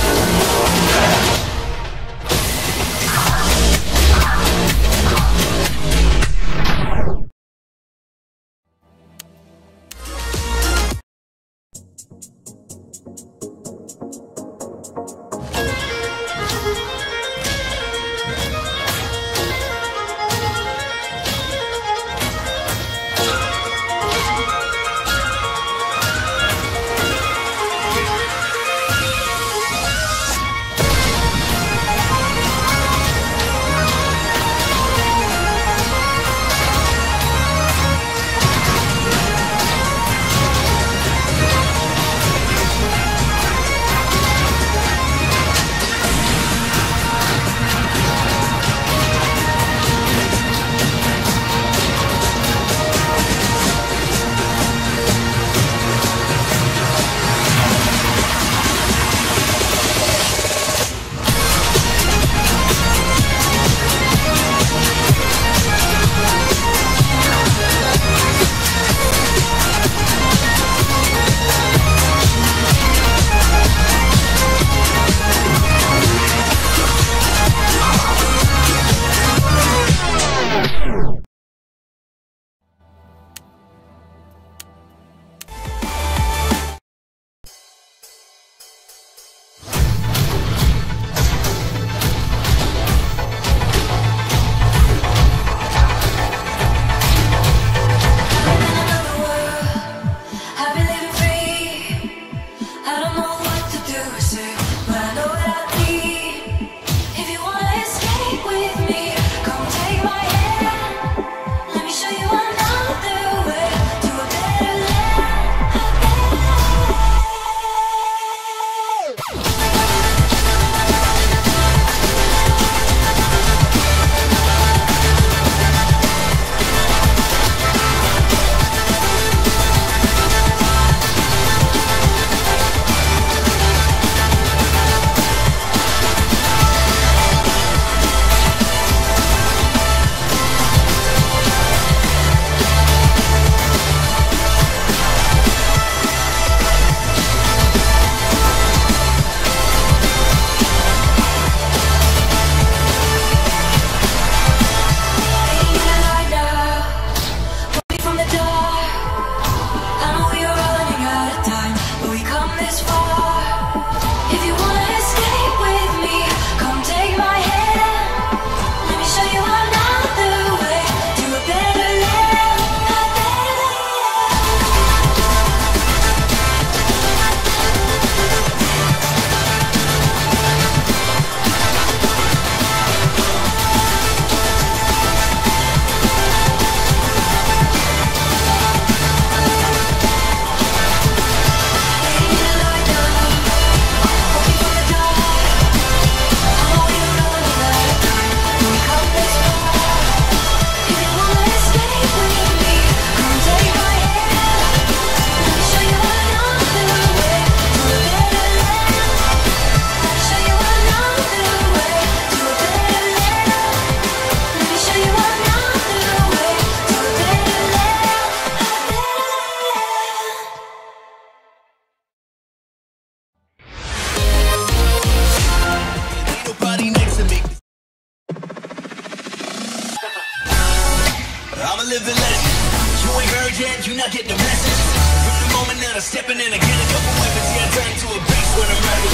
living legend. You ain't heard yet, you not get the message. From the moment that I'm stepping in, I get a couple weapons, yeah, I turn to a beast when I'm ready.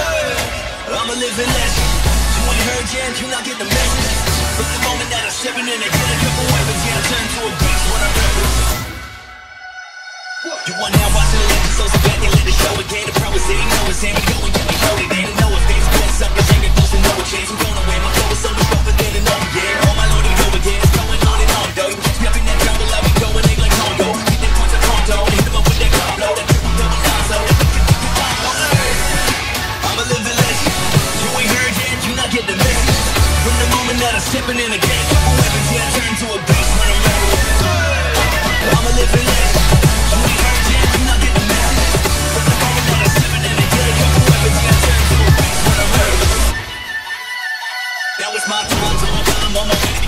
I'm a living legend. You ain't heard yet, you not get the message. From the moment that I'm stepping in, I get a couple weapons, yeah, I turn to a beast when I'm ready. You want now watching the legend, so sit back and let it show again. The pro is they know it's Saber, go and get me loaded. They don't know if they's been something, they ain't close to no chance. I'm going away, my flow is so much rougher than an old, yeah. All my loading go again, it's going on and on, though. You catch me up in that jungle, I'll be going egg like Congo. Get them points of Conto, hit them up with that combo. That triple double Lonzo, that I'm a living legend. You ain't heard yet, you not get the message. From the moment that I'm stepping in again, couple weapons, yeah, I turn to a beast when I'm ready. I'm a living legend. You ain't heard yet, you not get the message. From the moment that I'm stepping in again, couple weapons, yeah, I turn to a beast when I'm ready. Now it's my time, so I'm on my way.